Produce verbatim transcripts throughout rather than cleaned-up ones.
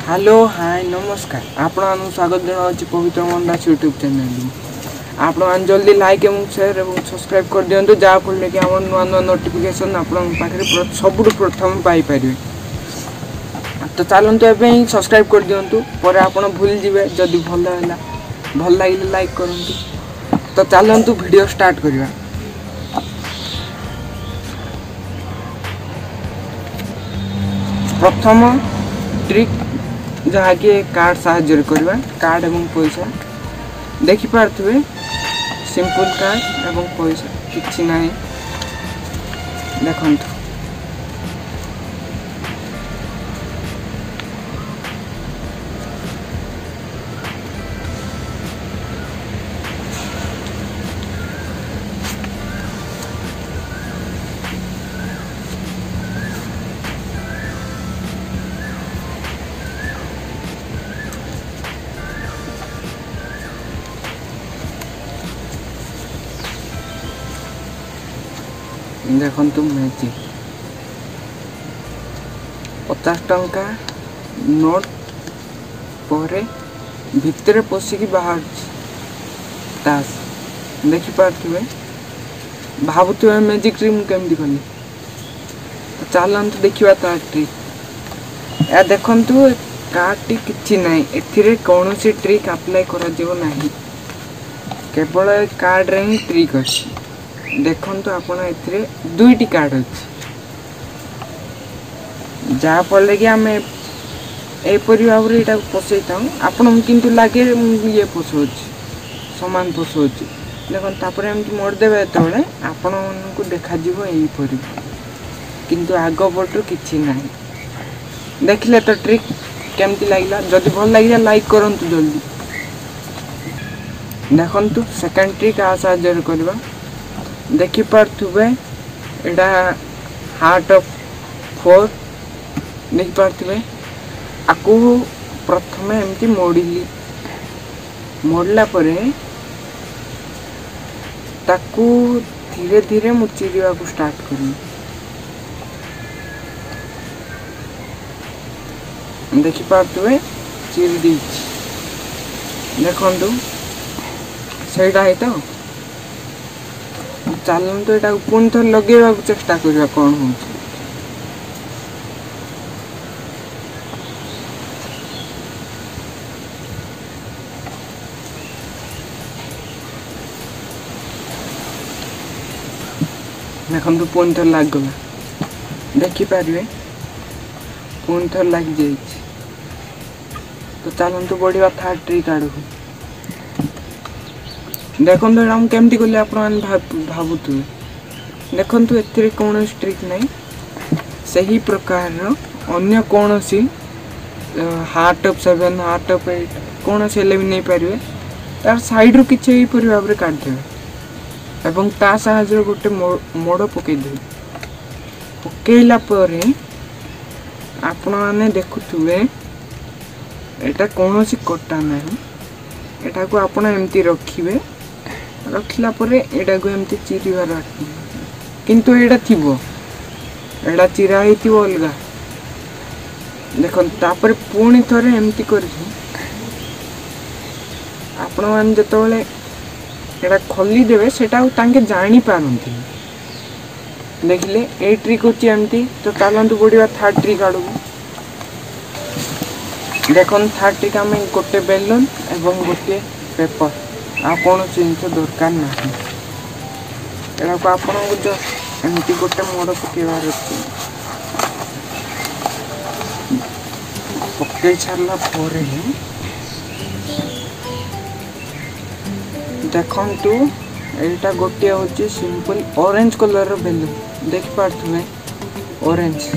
Hello hi नमस्कार आपण स्वागत जनावि पवित्र मन दास यूट्यूब चैनल आप जल्दी लाइक एवं शेयर और सब्सक्राइब कर दिंतु जहाँफल कि आम नुआ नुआ नोटिफिकेशन आपे सबुठ प्रथम पाइपर। तो चलतु एवं सब्सक्राइब कर दिंतु पर आप भूल जाए जदि भल है भल लगे लाइक करूँ। तो चलतु वीडियो स्टार्ट करवा। प्रथम ट्रिक जहाँकि कार्ड साहाଯ୍य करवा कार्ड एवं पैसा देखिपे सिंपल कार्ड एवं पैसा किसी ना देखु। देखु मैजिक पचास टंका नोट पर भितर पशिकी बाहर तास देखिपे भावुवे मैजिक ट्रिक केमती कली। तो चलते देखा तार ट्रिक या देखु कार्ड टी किसी ना ए कौन सी ट्रिक अप्लाई कर केवल कार्ड रे ही ट्रिक अच्छी। देखु आप दुईटी कार्ड अच्छी जहाँफल कि आम एपरी भाव में यहाँ पसई था आपण किंतु लगे ये पसौच सामान पसौच देखो एमती मोड़देवे जो आपण को देखा यहीपरी किंतु आग पटू कि ना देखिले। तो ट्रिक केमती लगे जदि भल लगे लाइक करूँ जल्दी। देखु सेकेंड ट्रिक आ साहाଯ୍य करवा देखिपे यहाँ हार्ट ऑफ फोर देखिपे आपको प्रथम एमती मोड़िली मोड़ला ताकू धीरे धीरे मु चिरिया को स्टार्ट करी देखिपे चिरी दी देखु सहीटा है। तो चलते यहाँ पुणी थर लगे चेष्टा करवा कौन हो। देखो पुणी थर लगला देखिपारे पुणी थर लग जाए। तो चलतु बढ़िया थर्ड ट्रिक आड़ को देखो हम केमती कले आप भावुवे देखु ए कौन ट्रिक ना से ही प्रकार अन्य कौन सी heart of seven heart of eight कौन से भी नहीं पारे तार साइड रू किसी भाव में काटदेवे एवं ता साहाଯ୍य गोटे मोड़ पकईदे पकईला आपण मैंने देखुवे एटा कौन सी कटा ना एटा को आपण एमती रखिए रखला एटा को एमती चिरीबार किंतु एटा थिबो एटा चिरा ही थिबो अलगा। देखो तापर पुणी थरे एमती कर आपण मान जतबेले एटा खोली देवे सेटा तांके जानी पारंती देखिले ए ट्रिक होची एमती। तो चलतु बढ़िया थर्ड ट्रिक आड़ को देखो थर्ड ट्रिक आम गोटे बेलून एवं गोटे पेपर आ कौन जिनस दरकार ना यहाँ को आप एमती गोटे मोड़ पकेबार अच्छे पकई सारा देखु यहाँ गोटे हूँ सिंपल ऑरेंज कलर बेलून देखिपे ऑरेंज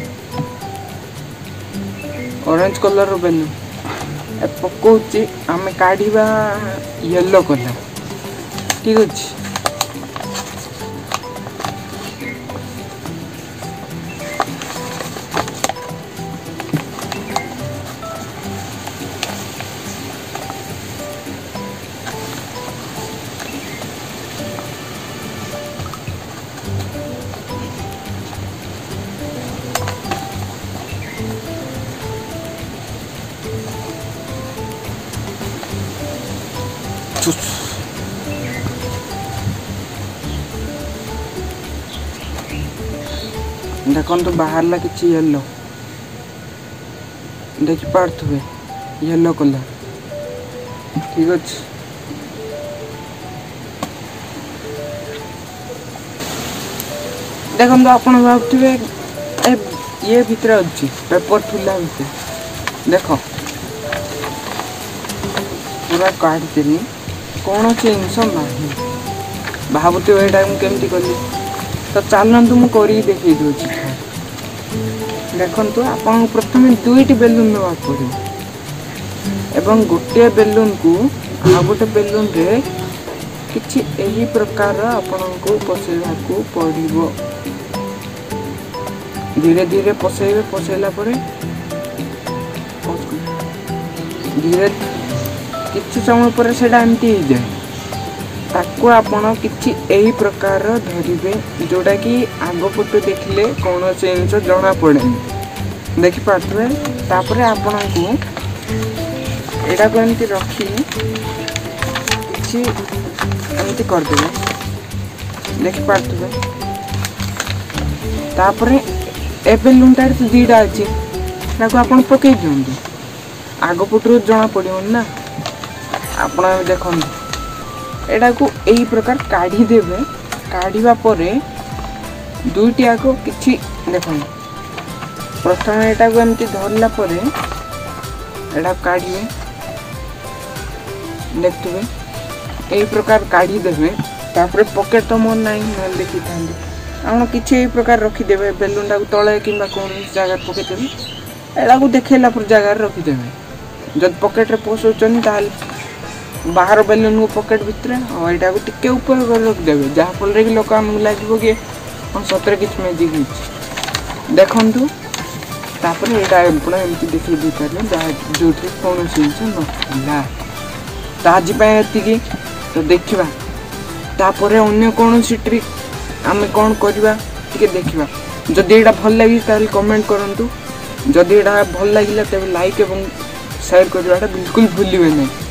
ऑरेंज कलर बेलून पकाउची आम काढ़ा येलो कलर ठीक अच्छे। देखो बाहर किसी येलो देखिपे येलो कलर ठीक अच्छे। देखो आप भावे ये भितर अच्छी पेपर थुला भितर देख पूरा काढ़ी कौन सी जिनस ना भावुव यहाँ केमती कली तो चलतु मुझे देखी दूसरी देखु आपन प्रथम दुईट बेलून ना पड़े एवं गोटे बेलून को आ गोटे बेलून रे किछि एही प्रकार आपन को पसैवा को पड़िबो। धीरे धीरे पसैबे पसैला परे धीरे किछि समय पर सेटा एमती हो जाए ताको आपण किछि एही प्रकार धरिबे जोटा कि आगो पटो देखले कौन से जिनस जना पड़े देखि पाथबे। तापरे आपण को एटा को एमती रखी किछि एमती कर देबे देखि पाथबे। तापरे ए बेलूनटार तो दीटा अच्छी ताको आपण पकई दियंतु आगो पटो जना पड़िबो ना। आपण देखो एटा को यही प्रकार काढ़ी देबे काढ़ीबा परे दुईटी आगो किछि देखो प्रथम एटा को एमती धरला परे एटा काढ़ीबे देखथबे यही प्रकार काढ़ी देबे। तापरे पॉकेट तो मोर नाही न देखि थांदे आपण किछि एही प्रकार रखी देबे बेलूनटा को तळे किबा कोन जगह पके देबे एटा को देखेला पर जगह रखी देबे। जद पॉकेट रे पोसोचनी ताल बाहर बेलून को पॉकेट भितर और यहाँ को टिके ऊपर कर रख देवे जहाँ फल कि लोक लगे कि हाँ सतरे कि मैजिक हो देखु। तापर यहाँ एमती देखिए दी पारे जहाँ जो कौन जिनस ना तो आज ये तो देखा तापर अन्य कौन सी ट्रिक आम कौन करवा देखा। जदि यहाँ भल लगी ताल कमेंट करूँ जदि यहाँ भल लगे तेज लाइक और शेयर करवाटा बिल्कुल भूलिए नहीं।